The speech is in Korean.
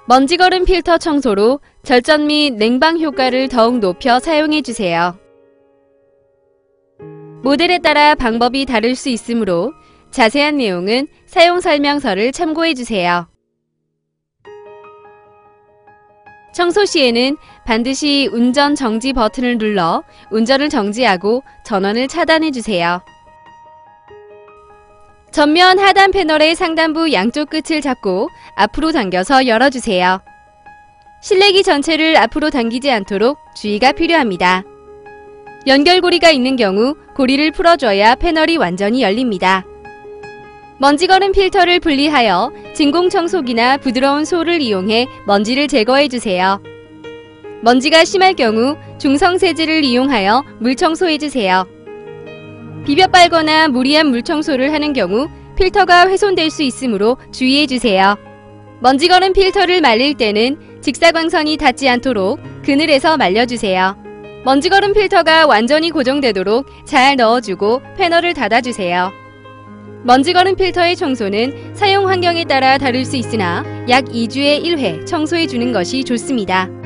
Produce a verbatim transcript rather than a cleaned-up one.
먼지거름 필터 청소로 절전 및 냉방 효과를 더욱 높여 사용해주세요. 모델에 따라 방법이 다를 수 있으므로 자세한 내용은 사용 설명서를 참고해주세요. 청소 시에는 반드시 운전 정지 버튼을 눌러 운전을 정지하고 전원을 차단해주세요. 전면 하단 패널의 상단부 양쪽 끝을 잡고 앞으로 당겨서 열어주세요. 실내기 전체를 앞으로 당기지 않도록 주의가 필요합니다. 연결고리가 있는 경우 고리를 풀어줘야 패널이 완전히 열립니다. 먼지거름 필터를 분리하여 진공청소기나 부드러운 솔을 이용해 먼지를 제거해주세요. 먼지가 심할 경우 중성세제를 이용하여 물청소해주세요. 비벼 빨거나 무리한 물청소를 하는 경우 필터가 훼손될 수 있으므로 주의해주세요. 먼지거름 필터를 말릴 때는 직사광선이 닿지 않도록 그늘에서 말려주세요. 먼지거름 필터가 완전히 고정되도록 잘 넣어주고 패널을 닫아주세요. 먼지거름 필터의 청소는 사용 환경에 따라 다를 수 있으나 약 이 주에 일 회 청소해주는 것이 좋습니다.